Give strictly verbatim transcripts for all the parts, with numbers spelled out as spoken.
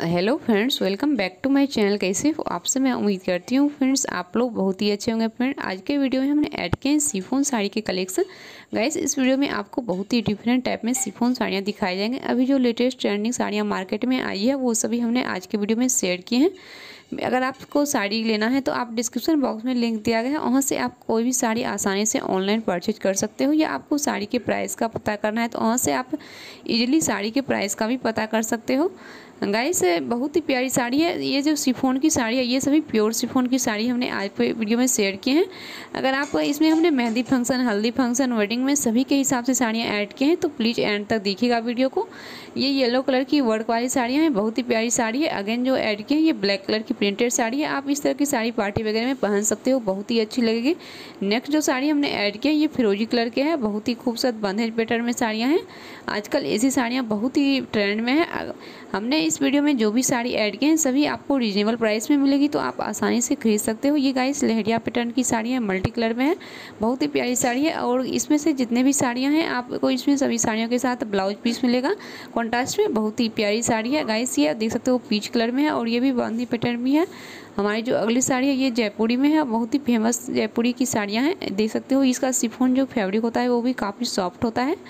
Hello friends, welcome back to my channel. कैसे हो आप सब? मैं उम्मीद करती हूँ फ्रेंड्स आप लोग बहुत ही अच्छे होंगे। फ्रेंड, आज के वीडियो में हमने ऐड किए हैं शिफॉन साड़ी के कलेक्शन। गाइस, इस वीडियो में आपको बहुत ही डिफरेंट टाइप में शिफॉन साड़ियाँ दिखाई जाएंगे। अभी जो लेटेस्ट ट्रेंडिंग साड़ियाँ मार्केट में आई है वो सभी हमने आज के वीडियो में शेयर किए हैं। अगर आपको साड़ी लेना है तो आप डिस्क्रिप्शन बॉक्स में लिंक दिया गया है, वहाँ से आप कोई भी साड़ी आसानी से ऑनलाइन परचेज कर सकते हो, या आपको साड़ी के प्राइस का पता करना है तो वहाँ से आप इजीली साड़ी के प्राइस का भी पता कर सकते हो। गाइस, बहुत ही प्यारी साड़ी है। ये जो शिफॉन की साड़ी है ये सभी प्योर शिफॉन की साड़ी हमने आज पे वीडियो में शेयर किए हैं। अगर आप इसमें हमने mehndi function, haldi function, wedding में सभी के हिसाब से साड़ियाँ ऐड की हैं, तो प्लीज़ एंड तक देखिएगा वीडियो को। ये येलो कलर की वर्क वाली साड़ियाँ हैं, बहुत ही प्यारी साड़ी है। अगेन जो ऐड की है ये ब्लैक कलर की प्रिंटेड साड़ी है। आप इस तरह की साड़ी पार्टी वगैरह में पहन सकते हो, बहुत ही अच्छी लगेगी। नेक्स्ट जो साड़ी हमने ऐड की है ये फिरोजी कलर के है, बहुत ही खूबसूरत बंधेज पैटर्न में साड़ियाँ हैं। आजकल ऐसी साड़ियाँ बहुत ही ट्रेंड में है। हमने इस वीडियो में जो भी साड़ी ऐड की हैं सभी आपको रीजनेबल प्राइस में मिलेगी, तो आप आसानी से खरीद सकते हो। ये गाइस लहरिया पैटर्न की साड़ी है, मल्टी कलर में है, बहुत ही प्यारी साड़ी है। और इसमें से जितने भी साड़ियाँ हैं आपको इसमें सभी साड़ियों के साथ ब्लाउज पीस मिलेगा कॉन्ट्रास्ट में। बहुत ही प्यारी साड़ी है गाइस, ये देख सकते हो पीच कलर में है और ये भी बांदी पैटर्न भी है। हमारी जो अगली साड़ी है ये जयपुरी में है, बहुत ही फेमस जयपुरी की साड़ियाँ हैं। देख सकते हो इसका शिफॉन जो फैब्रिक होता है वो भी काफ़ी सॉफ्ट होता है।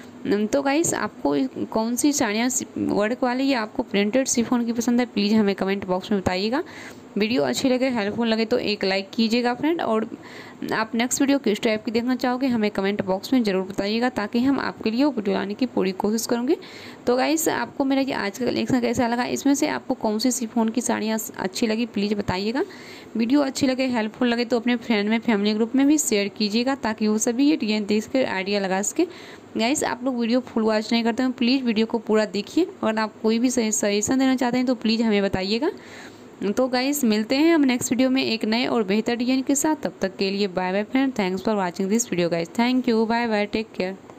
तो गाइस, आपको कौन सी साड़ियाँ वर्क वाली या आपको प्रिंटेड शिफॉन की पसंद है, प्लीज़ हमें कमेंट बॉक्स में बताइएगा। वीडियो अच्छी लगे, हेल्पफुल लगे तो एक लाइक कीजिएगा फ्रेंड। और आप नेक्स्ट वीडियो किस टाइप की देखना चाहोगे हमें कमेंट बॉक्स में ज़रूर बताइएगा, ताकि हम आपके लिए वो वीडियो लाने की पूरी कोशिश करेंगे। तो गाइस, आपको मेरा ये आज का कलेक्शन कैसा लगा, इसमें से आपको कौन सी शिफॉन की साड़ियाँ अच्छी लगी प्लीज़ बताइएगा। वीडियो अच्छी लगे, हेल्पफुल लगे तो अपने फ्रेंड में, फैमिली ग्रुप में भी शेयर कीजिएगा, ताकि वो सभी ये डिजाइन देख कर आइडिया लगा सके। गाइस, आप लोग वीडियो फुल वॉच नहीं करते हैं, प्लीज़ वीडियो को पूरा देखिए। अगर आप कोई भी सजेशन देना चाहते हैं तो प्लीज़ हमें बताइएगा। तो गाइस, मिलते हैं हम नेक्स्ट वीडियो में एक नए और बेहतर डिजाइन के साथ। तब तक के लिए bye bye friend, thanks for watching this video guys. Thank you, bye bye, take care.